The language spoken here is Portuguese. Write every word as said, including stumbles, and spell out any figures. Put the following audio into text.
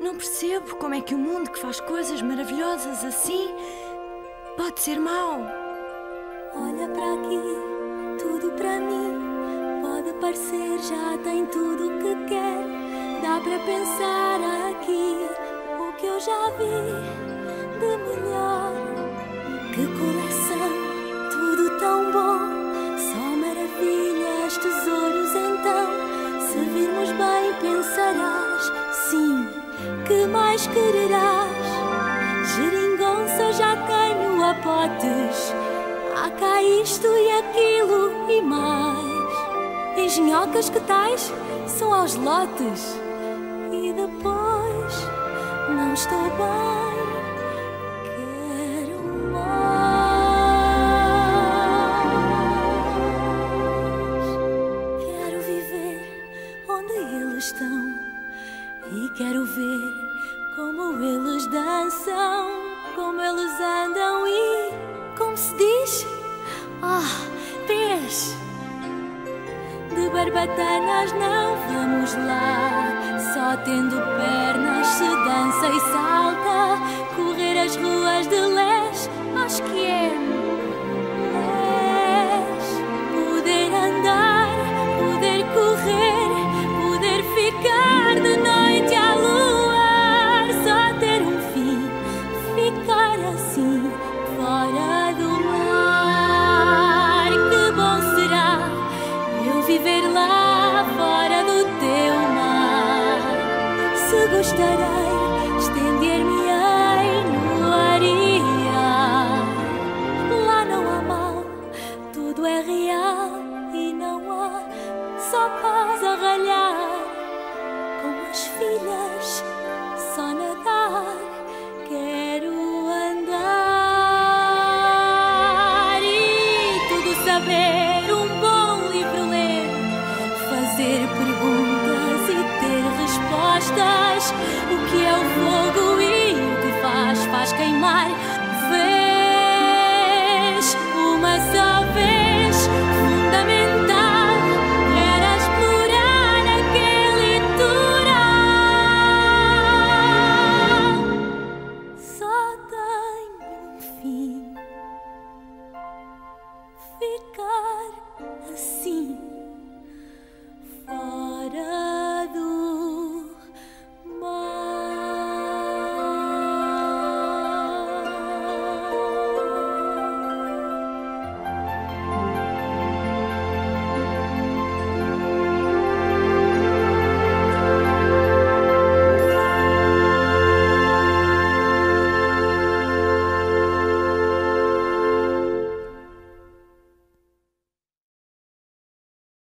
Não percebo como é que o mundo que faz coisas maravilhosas assim pode ser mau. Olha para aqui, tudo para mim. Pode parecer, já tem tudo o que quer. Dá para pensar aqui o que eu já vi de melhor. Que coleção, tudo tão bom. Só maravilhas, tesouros então. Se virmos bem pensarás, sim, que mais quererás? Geringonça já tenho a potes. Há cá isto e aquilo e mais. Engenhocas que tais são aos lotes. E depois não estou bem, quero mais. Quero viver onde eles estão e quero ver como eles dançam, como eles andam e como se diz? Ah, pés! De barbatanas não vamos lá. Só tendo pernas se dança e salta. Correr as ruas de Les, acho que é Les. Poder andar, poder correr, poder ficar de noite à lua. Só ter um fim, ficar assim, fora do mar. Que bom será eu viver lá fora do teu mar. Se gostarei, estender-me-ei